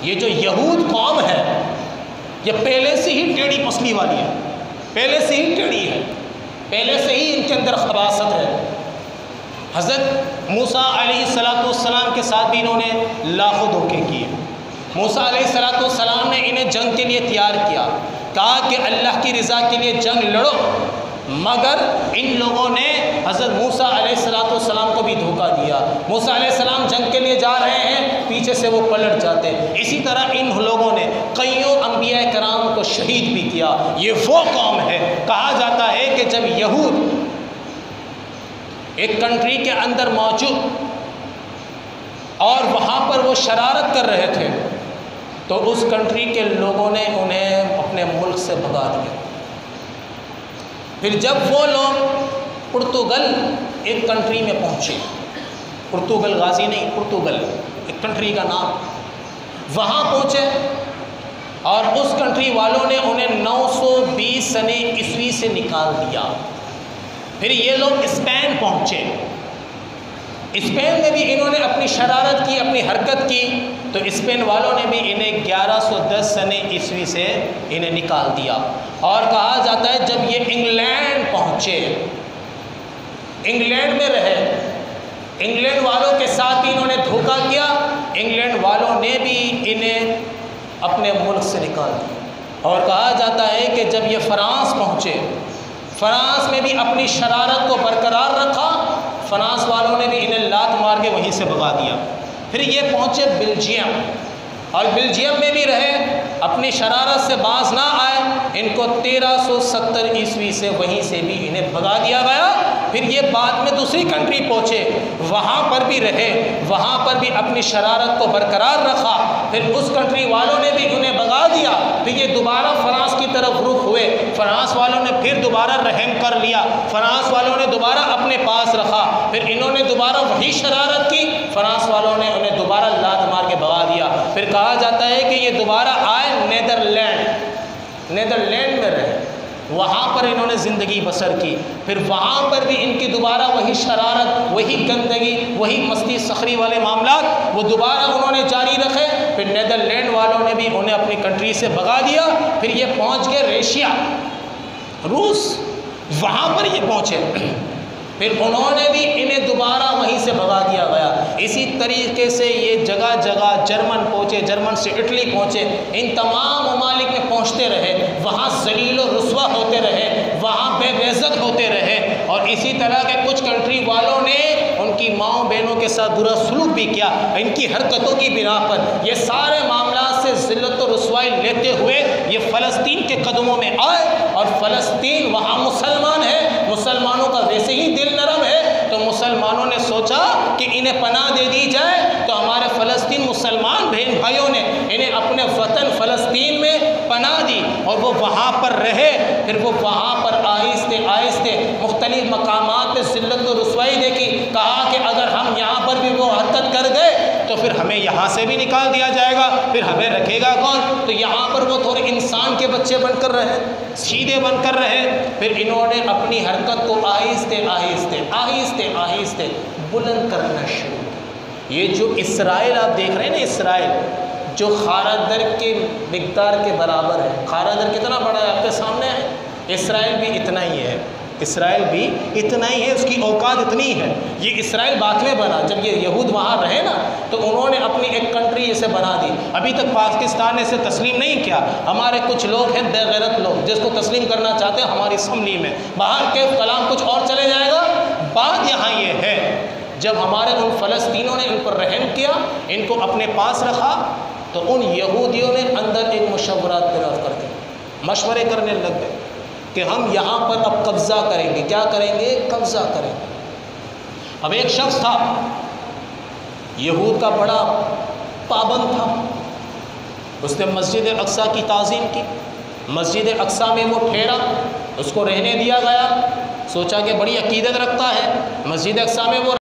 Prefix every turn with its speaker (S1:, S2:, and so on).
S1: یہ جو یہود قوم ہے یہ پہلے سے ہی ٹیڑھی پسلی والی ہے، پہلے سے ہی ٹیڑھی ہے، پہلے سے ہی ان کے اندر خباثت ہے۔ حضرت موسیٰ علیہ السلام کے ساتھ بھی انہوں نے لاکھوں دھوکے کیے۔ موسیٰ علیہ السلام نے انہیں جنگ کے لیے تیار کیا، کہا کہ اللہ کی رضا کے لیے جنگ لڑو، مگر ان لوگوں نے حضرت موسیٰ علیہ السلام کو بھی دھوکہ دیا۔ موسیٰ علیہ السلام جنگ کے لیے جا رہے ہیں، پیچھے سے وہ پلٹ جاتے۔ اسی طرح ان لوگوں نے کئیوں انبیاء کرام کو شہید بھی کیا۔ یہ وہ قوم ہے، کہا جاتا ہے کہ جب یہود ایک کنٹری کے اندر موجود اور وہاں پر وہ شرارت کر رہے تھے تو اس کنٹری کے لوگوں نے انہیں اپنے ملک سے بھگا دیا۔ پھر جب وہ لوگ پرتگال ایک کنٹری میں پہنچے، پرتگال غازی نہیں، پرتگال ایک کنٹری کا نام، وہاں پہنچے اور اس کنٹری والوں نے انہیں 920 سنے عیسوی سے نکال دیا۔ پھر یہ لوگ اسپین پہنچے، اسپین میں بھی انہوں نے اپنی شرارت کی، اپنی حرکت کی، تو اسپین والوں نے بھی انہیں 1110 سنے عیسوی سے انہیں نکال دیا۔ اور کہا جاتا ہے جب یہ انگلینڈ پہنچے، انگلینڈ میں رہے، انگلینڈ والوں کے ساتھ بھی انہوں نے دھوکہ کیا، انگلینڈ والوں نے بھی انہیں اپنے ملک سے نکال دیا۔ اور کہا جاتا ہے کہ جب یہ فرانس پہنچے، فرانس میں بھی اپنی شرارت کو برقرار رکھا، فرانس والوں نے بھی انہیں لات مار کے وہیں سے بھگا دیا۔ پھر یہ پہنچے بلجیم، اور بلجیم میں بھی رہے، اپنی شرارت سے باز نہ آئے، ان کو 1370 عیسوی سے وہیں سے بھی انہیں بھگا دیا گیا۔ پھر یہ بعد میں دوسری کنٹری پہنچے، وہاں پر بھی رہے، وہاں پر بھی اپنی شرارت کو برقرار رکھا، پھر اس کنٹری والوں نے بھی انہیں بھگا دیا۔ پھر یہ دوبارہ فرانس کی طرف رخ ہوئے، فرانس والوں نے پھر دوبارہ رحم کر لیا، فرانس والوں نے دوبارہ اپنے پاس رکھا، پھر انہوں نے دوبارہ وہی شرارت کی، فرانس والوں نے انہیں دوبارہ لات مار کے بھگا دیا۔ پھر کہا جاتا ہے کہ یہ دوبارہ آئے نیدرلینڈ میں رہے، وہاں پر انہوں نے زندگی بسر کی، پھر وہاں پر بھی ان کی دوبارہ وہی شرارت، وہی گندگی، وہی مستی سخری والے معاملات وہ دوبارہ انہوں نے جاری رکھے۔ پھر نیدرلینڈ والوں نے بھی انہیں اپنی کنٹری سے بھگا دیا۔ پھر یہ پہنچ گئے ریشیا، روس، وہاں پر یہ پہنچے، پھر انہوں نے بھی انہیں دوبارہ وہیں سے بھگا دیا گیا۔ اسی طریقے سے یہ جگہ جگہ جرمن پہنچے، جرمن سے اٹلی پہنچے، ان تمام ممالک میں پہنچتے رہے، وہاں ذلیل و رسوا ہوتے رہے، وہاں بے عزت ہوتے رہے، اور اسی طرح کے کچھ کنٹری والوں نے ان کی ماؤں بہنوں کے ساتھ برا سلوک بھی کیا ان کی حرکتوں کی بنا پر۔ یہ سارے معاملات سے ذلت و رسوائی لیتے ہوئے یہ فلسطین کے قدموں میں آئے، اور فلسطین وہاں مسلمان ہے، مسلمانوں کا ویسے ہی دل نرم ہے، تو مسلمانوں نے سوچا کہ انہیں پناہ دے دی جائے، تو ہمارے فلسطین مسلمان بہن بھائیوں نے انہیں اپنے وطن فلسطین میں پناہ دی، اور وہ وہاں پر رہے۔ پھر وہ وہاں پر آہستہ آہستہ مختلف مقامات پہ ذلت و رسوائی دیکھی، کہا کہ اگر ہم یہاں پر بھی وہ حرکت کر گئے تو پھر ہمیں یہاں سے بھی نکال دیا جائے گا، پھر ہمیں رکھے گا کون؟ تو یہاں پر وہ تھوڑے انسان کے بچے بن کر رہے، سیدھے بن کر رہے۔ پھر انہوں نے اپنی حرکت کو آہستہ آہستہ بلند کرنا شروع کیا۔ یہ جو اسرائیل آپ دیکھ رہے ہیں نا، اسرائیل جو خارہ در کے مقدار کے برابر ہے، خارہ در کتنا بڑا ہے آپ کے سامنے ہے، اسرائیل بھی اتنا ہی ہے، اسرائیل بھی اتنا ہی ہے، اس کی اوقات اتنی ہے۔ یہ اسرائیل بعد میں بنا، جب یہ یہود وہاں رہے نا تو انہوں نے اپنی ایک کنٹری اسے بنا دی۔ ابھی تک پاکستان نے اسے تسلیم نہیں کیا۔ ہمارے کچھ لوگ ہیں بے غیرت لوگ جس کو تسلیم کرنا چاہتے ہیں ہماری اسمبلی میں، باہر کے کلام کچھ اور چلے جائے گا۔ بات یہاں یہ ہے جب ہمارے ان فلسطینوں نے ان پر رحم کیا، ان کو اپنے پاس رکھا، تو ان یہودیوں نے اندر ایک مشورات پیدا کر کے مشورے کرنے لگ گئے کہ ہم یہاں پر اب قبضہ کریں گے۔ کیا کریں گے؟ قبضہ کریں گے۔ اب ایک شخص تھا یہود کا بڑا پابند تھا، اس نے مسجد اقصیٰ کی تعظیم کی، مسجد اقصیٰ میں وہ ٹھہرا، اس کو رہنے دیا گیا، سوچا کہ بڑی عقیدت رکھتا ہے، مسجد اقصیٰ میں وہ